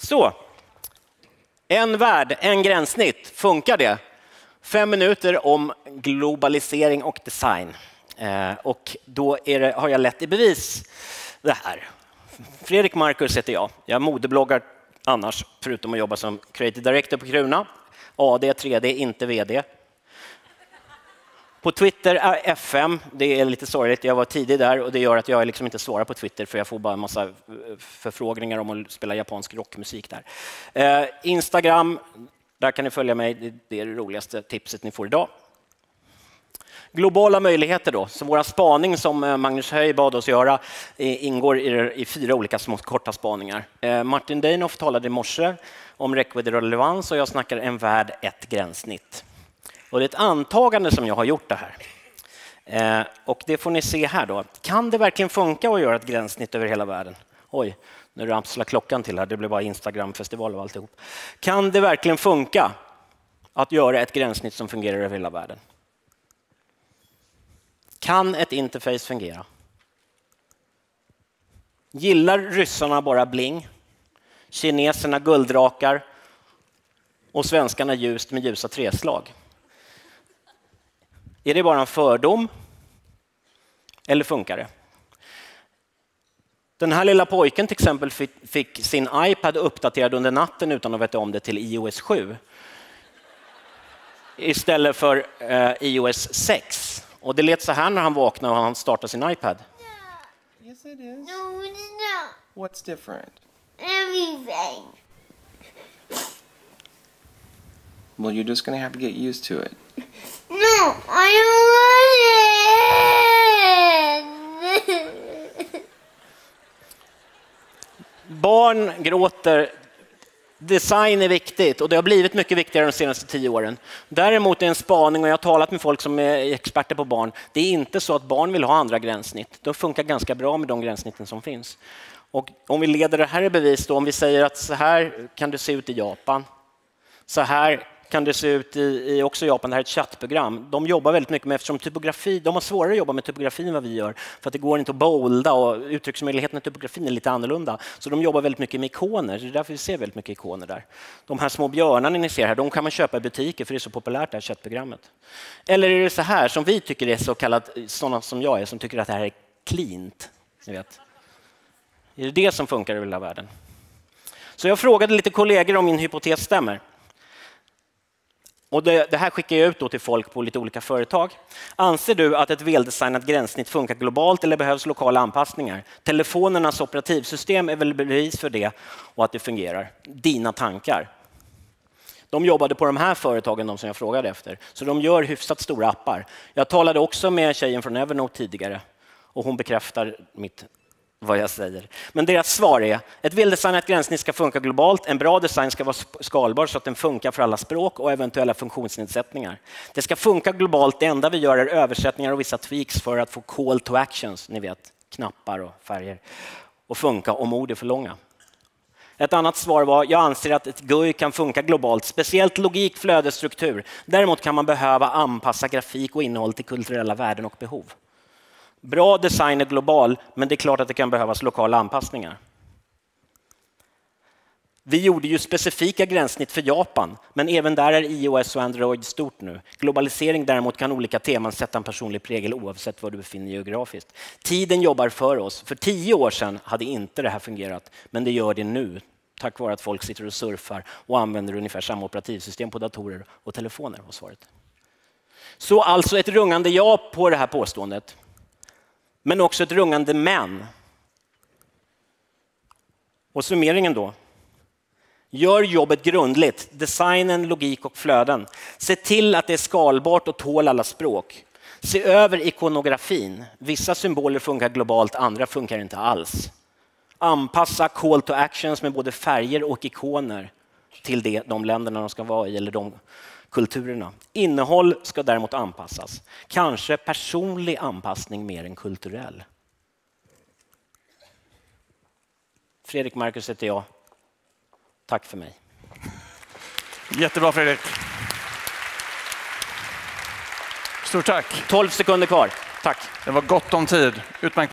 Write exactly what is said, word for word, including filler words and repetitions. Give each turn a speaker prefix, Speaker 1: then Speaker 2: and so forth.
Speaker 1: Så, en värld, en gränssnitt. Funkar det? Fem minuter om globalisering och design. Eh, och då är det, har jag lett i bevis det här. Fredrik Marcus heter jag. Jag modebloggar annars, förutom att jobba som creative director på Kruna. A D, tre D, inte V D. På Twitter är F M, det är lite sorgligt, jag var tidig där och det gör att jag liksom inte svarar på Twitter för jag får bara en massa förfrågningar om att spela japansk rockmusik där. Eh, Instagram, där kan ni följa mig, det är det roligaste tipset ni får idag. Globala möjligheter då, så våra spaning som Magnus Höj bad oss göra ingår i, i fyra olika små korta spaningar. Eh, Martin Deinoff talade i morse om räckvidd och relevans och jag snackar en värld, ett gränssnitt. Och det är ett antagande som jag har gjort det här. Eh, och det får ni se här då. Kan det verkligen funka att göra ett gränssnitt över hela världen? Oj, nu ramslar klockan till här. Det blir bara Instagram-festival och alltihop. Kan det verkligen funka att göra ett gränssnitt som fungerar över hela världen? Kan ett interface fungera? Gillar ryssarna bara bling? Kineserna guldrakar? Och svenskarna ljust med ljusa träslag? Är det bara en fördom? Eller funkar det? Den här lilla pojken till exempel fick sin iPad uppdaterad under natten utan att veta om det till i O S sju. Istället för eh, i O S sex. Och det lät så här när han vaknade och han startade sin iPad.
Speaker 2: Yeah. Yes, it is.
Speaker 3: No, it's not.
Speaker 2: What's different?
Speaker 3: Everything.
Speaker 2: Well, you're just going to have to get used to it.
Speaker 3: No, I don't want it.
Speaker 1: Barn gråter. Design är viktigt och det har blivit mycket viktigare de senaste tio åren. Däremot är en spaning, och jag har talat med folk som är experter på barn, det är inte så att barn vill ha andra gränssnitt. De funkar ganska bra med de gränssnitten som finns. Och om vi leder det här i bevis då, om vi säger att så här kan det se ut i Japan. Så här kan det se ut i, i också Japan, det här är ett chattprogram. De jobbar väldigt mycket med, eftersom typografi, de har svårare att jobba med typografi än vad vi gör. För att det går inte att bolda och uttrycksmöjligheten i typografin är lite annorlunda. Så de jobbar väldigt mycket med ikoner, det är därför vi ser väldigt mycket ikoner där. De här små björnarna ni ser här, de kan man köpa i butiker för det är så populärt det här chattprogrammet. Eller är det så här som vi tycker är så kallat, sådana som jag är, som tycker att det här är cleant. Ni vet. Är det det som funkar i hela världen? Så jag frågade lite kollegor om min hypotes stämmer. Och det, det här skickar jag ut då till folk på lite olika företag. Anser du att ett väldesignat gränssnitt funkar globalt eller behövs lokala anpassningar? Telefonernas operativsystem är väl bevis för det och att det fungerar. Dina tankar. De jobbade på de här företagen, de som jag frågade efter. Så de gör hyfsat stora appar. Jag talade också med tjejen från Evernote tidigare och hon bekräftar mitt vad jag säger. Men deras svar är: ett väldesignat gränssnitt ska funka globalt. En bra design ska vara skalbar så att den funkar för alla språk och eventuella funktionsnedsättningar. Det ska funka globalt. Det enda vi gör är översättningar och vissa tweaks för att få call to actions, ni vet, knappar och färger, och funka om ord är för långa. Ett annat svar var: jag anser att ett G U I kan funka globalt, speciellt logik, flödesstruktur. Däremot kan man behöva anpassa grafik och innehåll till kulturella värden och behov. Bra design är global, men det är klart att det kan behövas lokala anpassningar. Vi gjorde ju specifika gränssnitt för Japan, men även där är iOS och Android stort nu. Globalisering däremot kan olika teman sätta en personlig prägel oavsett var du befinner dig geografiskt. Tiden jobbar för oss. För tio år sedan hade inte det här fungerat, men det gör det nu. Tack vare att folk sitter och surfar och använder ungefär samma operativsystem på datorer och telefoner, var svaret. Så alltså ett rungande ja på det här påståendet. Men också ett rungande men. Och summeringen då. Gör jobbet grundligt. Designen, logik och flöden. Se till att det är skalbart och tål alla språk. Se över ikonografin. Vissa symboler funkar globalt, andra funkar inte alls. Anpassa call to actions med både färger och ikoner till det, de länderna de ska vara i eller de kulturerna. Innehåll ska däremot anpassas. Kanske personlig anpassning mer än kulturell. Fredrik Marcus heter jag. Tack för mig.
Speaker 4: Jättebra, Fredrik. Stort tack.
Speaker 1: tolv sekunder kvar. Tack.
Speaker 4: Det var gott om tid. Utmärkt.